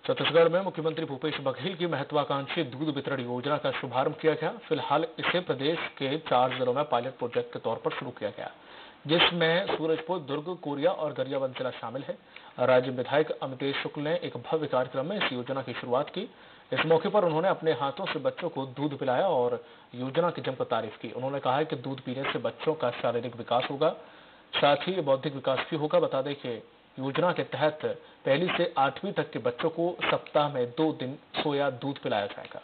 छत्तीसगढ़ में मुख्यमंत्री भूपेश बघेल की महत्वाकांक्षी दूध वितरण योजना का शुभारंभ किया गया। फिलहाल इसे प्रदेश के 4 जिलों में पायलट प्रोजेक्ट के तौर पर शुरू किया गया, जिसमें सूरजपुर, दुर्ग, कोरिया और गरियाबंद जिला शामिल है। राज्य विधायक अमितेश शुक्ल ने एक भव्य कार्यक्रम में इस योजना की शुरुआत की। इस मौके पर उन्होंने अपने हाथों से बच्चों को दूध पिलाया और योजना की जमकर तारीफ की। उन्होंने कहा कि दूध पीने से बच्चों का शारीरिक विकास होगा, साथ ही बौद्धिक विकास भी होगा। बता दें कि योजना के तहत 1 से 8वीं तक के बच्चों को सप्ताह में 2 दिन सोया दूध पिलाया जाएगा।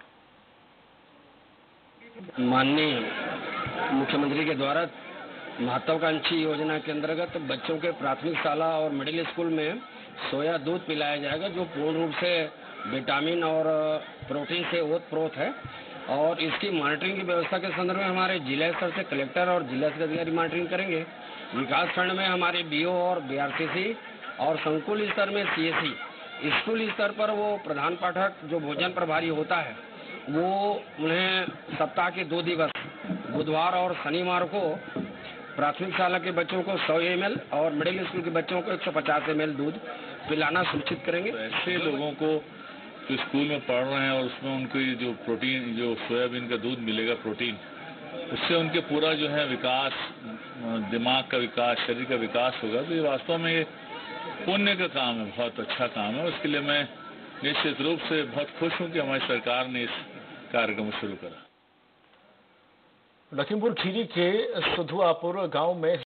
माननीय मुख्यमंत्री के द्वारा महत्वाकांक्षी योजना के अंतर्गत बच्चों के प्राथमिक शाला और मिडिल स्कूल में सोया दूध पिलाया जाएगा, जो पूर्ण रूप से विटामिन और प्रोटीन से ओतप्रोत है। और इसकी मॉनिटरिंग की व्यवस्था के संदर्भ में हमारे जिला स्तर से कलेक्टर और जिला स्तर अधिकारी मॉनिटरिंग करेंगे। विकास खंड में हमारे बीओ और बीआरसीसी और संकुल स्तर में सीएससी, स्कूल स्तर पर वो प्रधान पाठक जो भोजन प्रभारी होता है, वो उन्हें सप्ताह के 2 दिवस बुधवार और शनिवार को प्राथमिक शाला के बच्चों को 100 ml और मिडिल स्कूल के बच्चों को 150 ml दूध पिलाना सुनिश्चित करेंगे। ऐसे लोगों को जो स्कूल में पढ़ रहे हैं और उसमें उनको जो प्रोटीन, जो सोयाबीन का दूध मिलेगा प्रोटीन, उससे उनके पूरा जो है विकास, दिमाग का विकास, शरीर का विकास होगा। तो ये वास्तव में ये पुण्य का काम है, बहुत अच्छा काम है। उसके लिए मैं निश्चित रूप से बहुत खुश हूँ कि हमारी सरकार ने इस कार्यक्रम को शुरू करा। लखीमपुर खीरी के सुधुआपुर गांव में